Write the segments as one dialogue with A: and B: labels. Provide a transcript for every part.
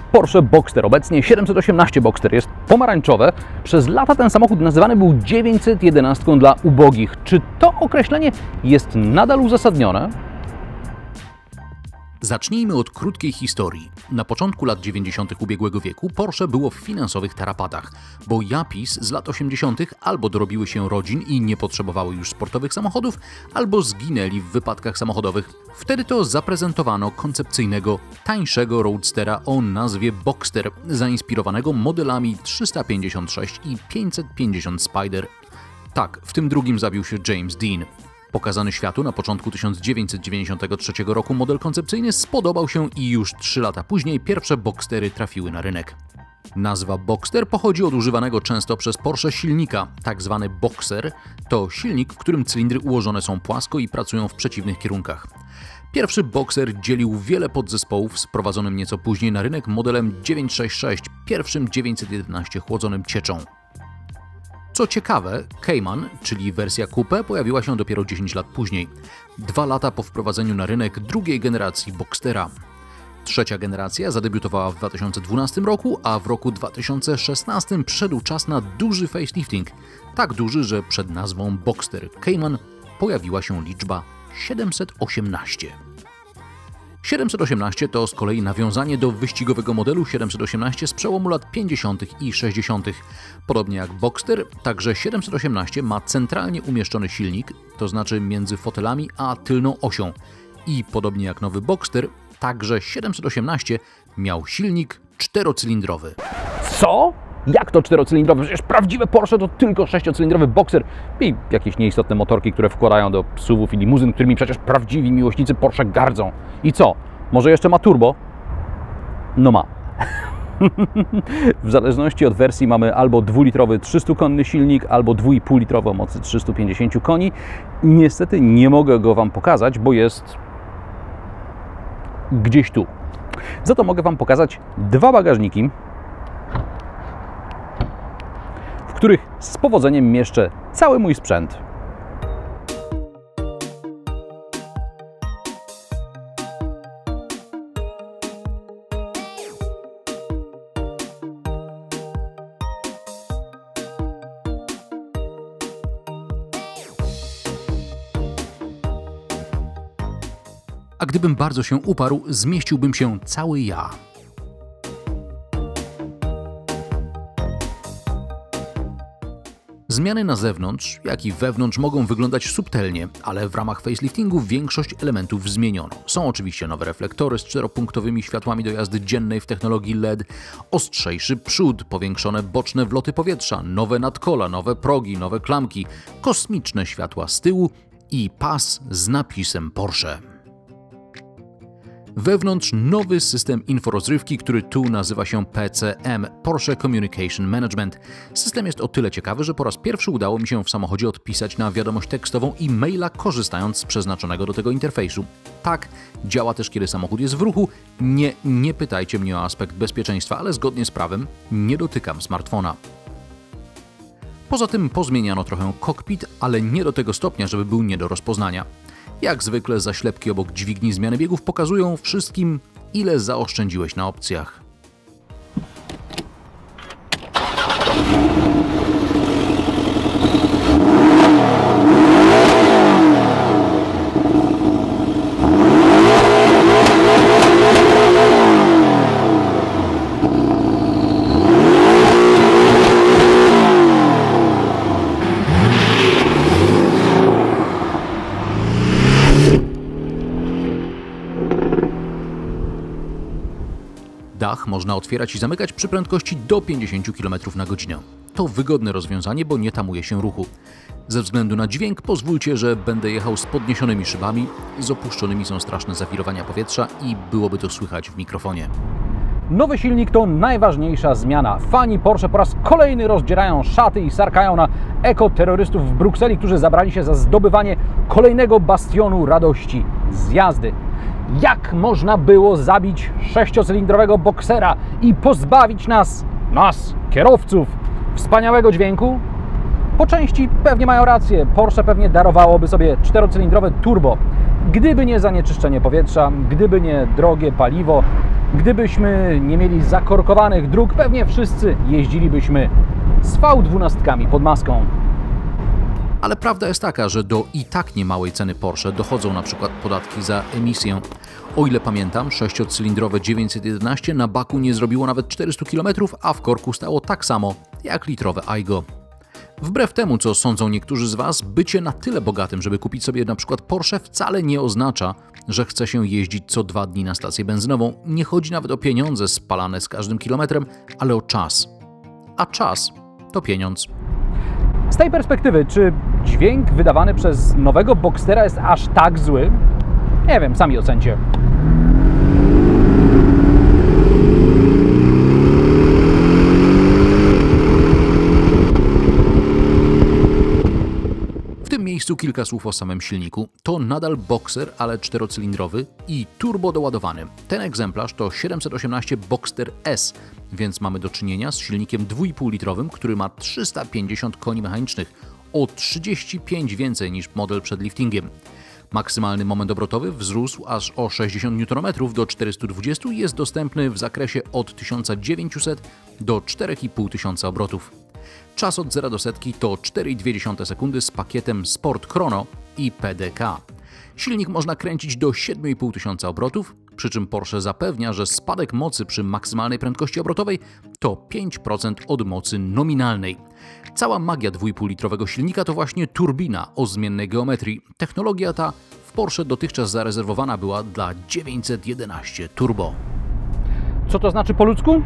A: Porsche Boxster, obecnie 718 Boxster, jest pomarańczowe. Przez lata ten samochód nazywany był 911 dla ubogich. Czy to określenie jest nadal uzasadnione?
B: Zacznijmy od krótkiej historii. Na początku lat 90. ubiegłego wieku Porsche było w finansowych tarapatach, bo Yapis z lat 80. albo dorobiły się rodzin i nie potrzebowały już sportowych samochodów, albo zginęli w wypadkach samochodowych. Wtedy to zaprezentowano koncepcyjnego, tańszego roadstera o nazwie Boxster, zainspirowanego modelami 356 i 550 Spider. Tak, w tym drugim zabił się James Dean. Pokazany światu na początku 1993 roku model koncepcyjny spodobał się i już 3 lata później pierwsze Boxstery trafiły na rynek. Nazwa Boxster pochodzi od używanego często przez Porsche silnika, tak zwany Boxer. To silnik, w którym cylindry ułożone są płasko i pracują w przeciwnych kierunkach. Pierwszy Boxer dzielił wiele podzespołów z wprowadzonym nieco później na rynek modelem 966, pierwszym 911 chłodzonym cieczą. Co ciekawe, Cayman, czyli wersja coupe, pojawiła się dopiero 10 lat później, 2 lata po wprowadzeniu na rynek drugiej generacji Boxstera. Trzecia generacja zadebiutowała w 2012 roku, a w roku 2016 przyszedł czas na duży facelifting. Tak duży, że przed nazwą Boxster Cayman pojawiła się liczba 718. 718 to z kolei nawiązanie do wyścigowego modelu 718 z przełomu lat 50. i 60. Podobnie jak Boxster, także 718 ma centralnie umieszczony silnik, to znaczy między fotelami a tylną osią. I podobnie jak nowy Boxster, także 718 miał silnik 4-cylindrowy.
A: Co? Jak to 4-cylindrowy? Przecież prawdziwe Porsche to tylko 6-cylindrowy Boxer i jakieś nieistotne motorki, które wkładają do SUV-ów i limuzyn, którymi przecież prawdziwi miłośnicy Porsche gardzą. I co? Może jeszcze ma turbo? No ma. W zależności od wersji mamy albo 2-litrowy 300-konny silnik, albo 2,5-litrowy o mocy 350 koni. Niestety nie mogę go Wam pokazać, bo jest gdzieś tu. Za to mogę Wam pokazać 2 bagażniki, w których z powodzeniem mieszczę cały mój sprzęt.
B: A gdybym bardzo się uparł, zmieściłbym się cały ja. Zmiany na zewnątrz, jak i wewnątrz mogą wyglądać subtelnie, ale w ramach faceliftingu większość elementów zmieniono. Są oczywiście nowe reflektory z 4-punktowymi światłami do jazdy dziennej w technologii LED, ostrzejszy przód, powiększone boczne wloty powietrza, nowe nadkola, nowe progi, nowe klamki, kosmiczne światła z tyłu i pas z napisem Porsche. Wewnątrz nowy system inforozrywki, który tu nazywa się PCM – Porsche Communication Management. System jest o tyle ciekawy, że po raz pierwszy udało mi się w samochodzie odpisać na wiadomość tekstową i maila, korzystając z przeznaczonego do tego interfejsu. Tak, działa też, kiedy samochód jest w ruchu. Nie pytajcie mnie o aspekt bezpieczeństwa, ale zgodnie z prawem nie dotykam smartfona. Poza tym pozmieniano trochę kokpit, ale nie do tego stopnia, żeby był nie do rozpoznania. Jak zwykle zaślepki obok dźwigni zmiany biegów pokazują wszystkim, ile zaoszczędziłeś na opcjach. Dach można otwierać i zamykać przy prędkości do 50 km na godzinę. To wygodne rozwiązanie, bo nie tamuje się ruchu. Ze względu na dźwięk pozwólcie, że będę jechał z podniesionymi szybami, z opuszczonymi są straszne zawirowania powietrza i byłoby to słychać w mikrofonie.
A: Nowy silnik to najważniejsza zmiana. Fani Porsche po raz kolejny rozdzierają szaty i sarkają na ekoterrorystów w Brukseli, którzy zabrali się za zdobywanie kolejnego bastionu radości z jazdy. Jak można było zabić 6-cylindrowego Boxera i pozbawić nas, kierowców, wspaniałego dźwięku? Po części pewnie mają rację. Porsche pewnie darowałoby sobie 4-cylindrowe turbo. Gdyby nie zanieczyszczenie powietrza, gdyby nie drogie paliwo, Gdybyśmy nie mieli zakorkowanych dróg, pewnie wszyscy jeździlibyśmy z V12 pod maską.
B: Ale prawda jest taka, że do i tak niemałej ceny Porsche dochodzą na przykład podatki za emisję. O ile pamiętam, 6-cylindrowe 911 na baku nie zrobiło nawet 400 km, a w korku stało tak samo jak litrowe Aygo. Wbrew temu, co sądzą niektórzy z Was, bycie na tyle bogatym, żeby kupić sobie na przykład Porsche, wcale nie oznacza, że chce się jeździć co 2 dni na stację benzynową. Nie chodzi nawet o pieniądze spalane z każdym kilometrem, ale o czas. A czas to pieniądz.
A: Z tej perspektywy, czy dźwięk wydawany przez nowego Boxstera jest aż tak zły? Nie wiem, sami ocencie.
B: W tym miejscu kilka słów o samym silniku. To nadal Boxer, ale 4-cylindrowy i turbo doładowany. Ten egzemplarz to 718 Boxster S, więc mamy do czynienia z silnikiem 2,5-litrowym, który ma 350 koni mechanicznych, o 35 więcej niż model przed liftingiem. Maksymalny moment obrotowy wzrósł aż o 60 Nm do 420 i jest dostępny w zakresie od 1900 do 4500 obrotów. Czas od 0 do setki to 4,2 sekundy z pakietem Sport Chrono i PDK. Silnik można kręcić do 7500 obrotów, przy czym Porsche zapewnia, że spadek mocy przy maksymalnej prędkości obrotowej to 5% od mocy nominalnej. Cała magia 2,5-litrowego silnika to właśnie turbina o zmiennej geometrii. Technologia ta w Porsche dotychczas zarezerwowana była dla 911 Turbo.
A: Co to znaczy po ludzku?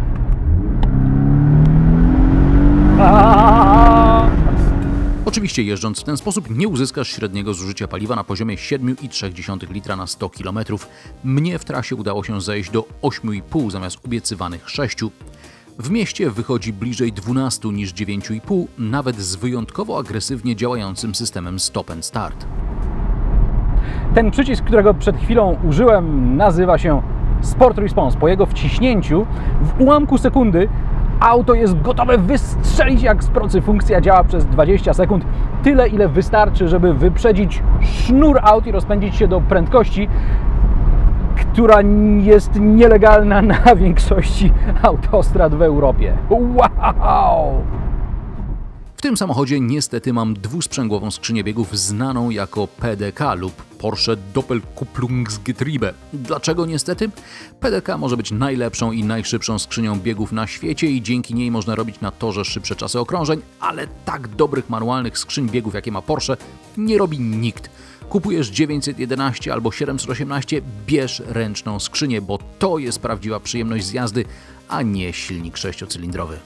B: Oczywiście jeżdżąc w ten sposób nie uzyskasz średniego zużycia paliwa na poziomie 7,3 litra na 100 km. Mnie w trasie udało się zejść do 8,5 zamiast obiecywanych 6. W mieście wychodzi bliżej 12 niż 9,5, nawet z wyjątkowo agresywnie działającym systemem stop and start.
A: Ten przycisk, którego przed chwilą użyłem, nazywa się Sport Response. Po jego wciśnięciu w ułamku sekundy auto jest gotowe wystrzelić jak z procy. Funkcja działa przez 20 sekund. Tyle, ile wystarczy, żeby wyprzedzić sznur aut i rozpędzić się do prędkości, która jest nielegalna na większości autostrad w Europie. Wow!
B: W tym samochodzie niestety mam dwusprzęgłową skrzynię biegów znaną jako PDK lub Porsche Doppelkupplungsgetriebe. Dlaczego niestety? PDK może być najlepszą i najszybszą skrzynią biegów na świecie i dzięki niej można robić na torze szybsze czasy okrążeń, ale tak dobrych manualnych skrzyń biegów, jakie ma Porsche, nie robi nikt. Kupujesz 911 albo 718, bierz ręczną skrzynię, bo to jest prawdziwa przyjemność z jazdy, a nie silnik 6-cylindrowy.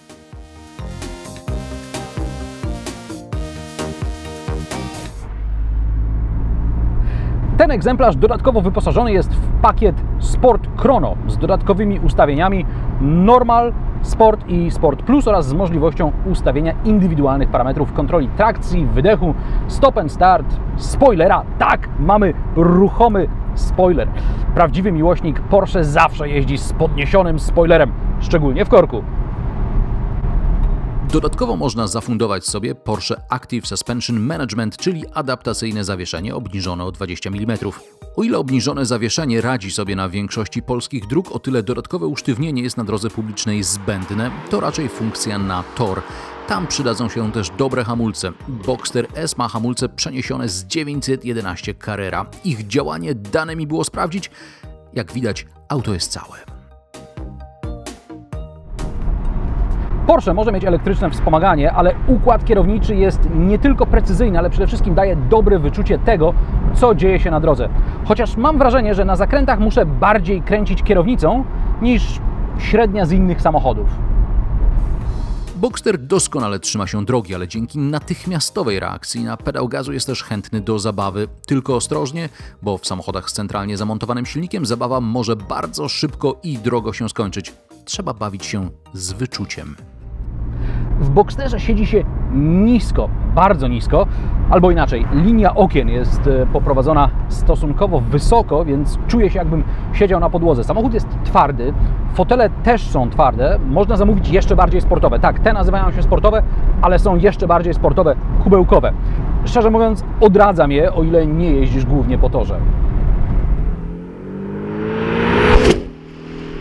A: Ten egzemplarz dodatkowo wyposażony jest w pakiet Sport Chrono z dodatkowymi ustawieniami Normal, Sport i Sport Plus oraz z możliwością ustawienia indywidualnych parametrów kontroli trakcji, wydechu, stop and start, spoilera. Tak, mamy ruchomy spoiler. Prawdziwy miłośnik Porsche zawsze jeździ z podniesionym spoilerem, szczególnie w korku.
B: Dodatkowo można zafundować sobie Porsche Active Suspension Management, czyli adaptacyjne zawieszenie obniżone o 20 mm. O ile obniżone zawieszenie radzi sobie na większości polskich dróg, o tyle dodatkowe usztywnienie jest na drodze publicznej zbędne. To raczej funkcja na tor. Tam przydadzą się też dobre hamulce. Boxster S ma hamulce przeniesione z 911 Carrera. Ich działanie dane mi było sprawdzić. Jak widać, auto jest całe.
A: Porsche może mieć elektryczne wspomaganie, ale układ kierowniczy jest nie tylko precyzyjny, ale przede wszystkim daje dobre wyczucie tego, co dzieje się na drodze. Chociaż mam wrażenie, że na zakrętach muszę bardziej kręcić kierownicą niż średnia z innych samochodów.
B: Boxster doskonale trzyma się drogi, ale dzięki natychmiastowej reakcji na pedał gazu jest też chętny do zabawy. Tylko ostrożnie, bo w samochodach z centralnie zamontowanym silnikiem zabawa może bardzo szybko i drogo się skończyć. Trzeba bawić się z wyczuciem.
A: W Boxsterze siedzi się nisko, bardzo nisko, albo inaczej, linia okien jest poprowadzona stosunkowo wysoko, więc czuję się, jakbym siedział na podłodze. Samochód jest twardy, fotele też są twarde, można zamówić jeszcze bardziej sportowe. Tak, te nazywają się sportowe, ale są jeszcze bardziej sportowe, kubełkowe. Szczerze mówiąc, odradzam je, o ile nie jeździsz głównie po torze.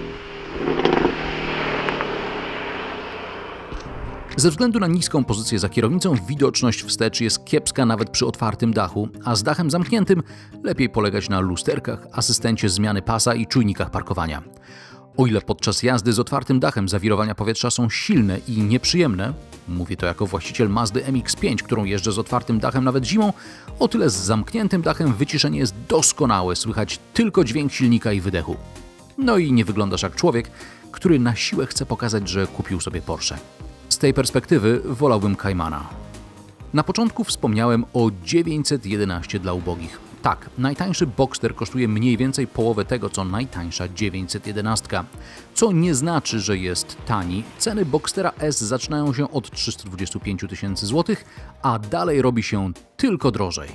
B: Ze względu na niską pozycję za kierownicą widoczność wstecz jest kiepska nawet przy otwartym dachu, a z dachem zamkniętym lepiej polegać na lusterkach, asystencie zmiany pasa i czujnikach parkowania. O ile podczas jazdy z otwartym dachem zawirowania powietrza są silne i nieprzyjemne, mówię to jako właściciel Mazdy MX-5, którą jeżdżę z otwartym dachem nawet zimą, o tyle z zamkniętym dachem wyciszenie jest doskonałe, słychać tylko dźwięk silnika i wydechu. No i nie wyglądasz jak człowiek, który na siłę chce pokazać, że kupił sobie Porsche. Z tej perspektywy wolałbym Caymana. Na początku wspomniałem o 911 dla ubogich. Tak, najtańszy Boxster kosztuje mniej więcej połowę tego, co najtańsza 911. Co nie znaczy, że jest tani. Ceny Boxstera S zaczynają się od 325 000 złotych, a dalej robi się tylko drożej.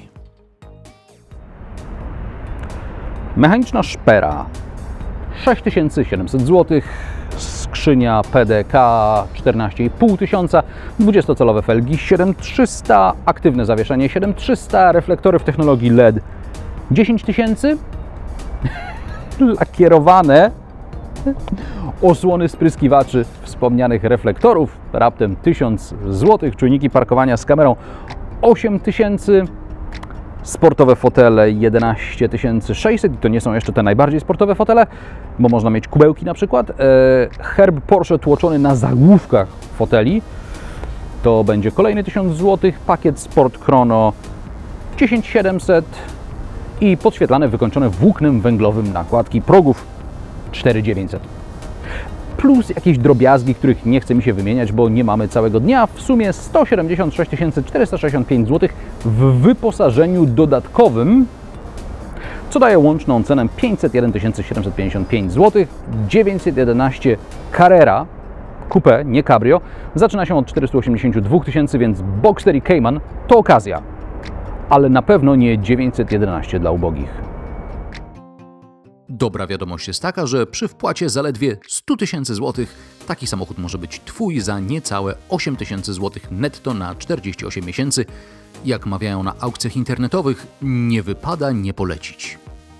A: Mechaniczna szpera 6700 zł, skrzynia PDK 14,5 tysiąca, 20-calowe felgi 7300, aktywne zawieszenie 7300, reflektory w technologii LED 10 000, lakierowane osłony spryskiwaczy wspomnianych reflektorów raptem 1000 zł, czujniki parkowania z kamerą 8000, sportowe fotele 11 600 i to nie są jeszcze te najbardziej sportowe fotele, bo można mieć kubełki na przykład. Herb Porsche tłoczony na zagłówkach foteli to będzie kolejny 1000 zł. Pakiet Sport Chrono 10 700 i podświetlane, wykończone włóknem węglowym nakładki progów 4900. Plus jakieś drobiazgi, których nie chce mi się wymieniać, bo nie mamy całego dnia. W sumie 176 465 zł w wyposażeniu dodatkowym, co daje łączną cenę 501 755 zł. 911 Carrera Coupe, nie Cabrio, zaczyna się od 482 000, więc Boxster i Cayman to okazja, ale na pewno nie 911 dla ubogich.
B: Dobra wiadomość jest taka, że przy wpłacie zaledwie 100 000 złotych taki samochód może być Twój za niecałe 8 000 złotych netto na 48 miesięcy. Jak mawiają na aukcjach internetowych, nie wypada nie polecić.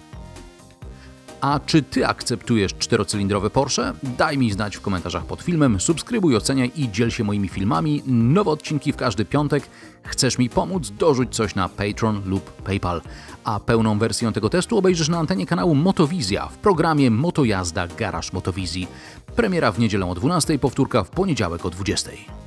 B: A czy Ty akceptujesz czterocylindrowe Porsche? Daj mi znać w komentarzach pod filmem, subskrybuj, oceniaj i dziel się moimi filmami. Nowe odcinki w każdy piątek. Chcesz mi pomóc? Dorzuć coś na Patreon lub PayPal. A pełną wersję tego testu obejrzysz na antenie kanału Motowizja w programie Motojazda Garaż Motowizji. Premiera w niedzielę o 12, powtórka w poniedziałek o 20.